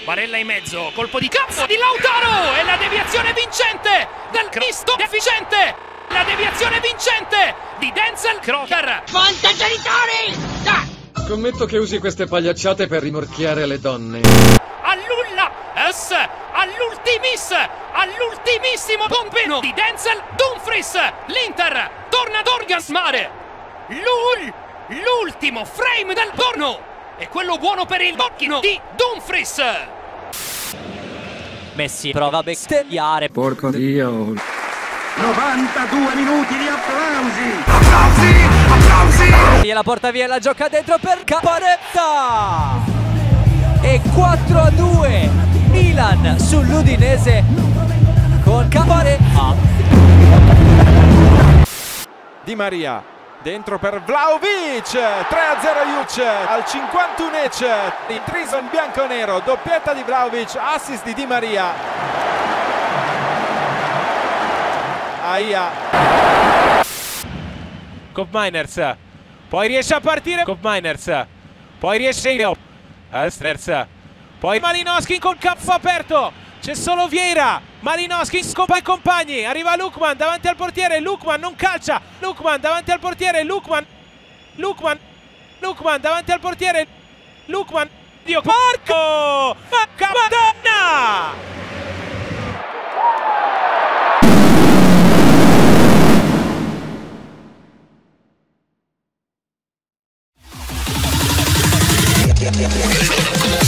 Barella in mezzo, colpo di cazzo di Lautaro e la deviazione vincente del Cristo deficiente. La deviazione vincente di Denzel Crocker. Montagenitori! Scommetto che usi queste pagliacciate per rimorchiare le donne. All'ultimissimo pompino di Denzel Dumfries. L'Inter torna ad orgasmare. L'ultimo frame del porno è quello buono per il bocchino di Dumfries. Messi prova a bestemmiare. Porco Dio. 92 minuti di applausi! E la porta via, la gioca dentro per Caparezza! E 4-2 Milan sull'Udinese con Caparezza. Di Maria dentro per Vlahovic, 3-0 Juc al 51esimo, intriso in bianco-nero, doppietta di Vlahovic, assist di Di Maria. Aia. Koopmeiners, poi riesce a partire Koopmeiners, poi riesce Alsters, poi Malinowski con campo aperto, c'è solo Vieira, Malinowski scopa i compagni, arriva Lookman davanti al portiere, Lookman non calcia, Lookman davanti al portiere, Lookman davanti al portiere, Lookman, Dio porco, Madonna! Yeah.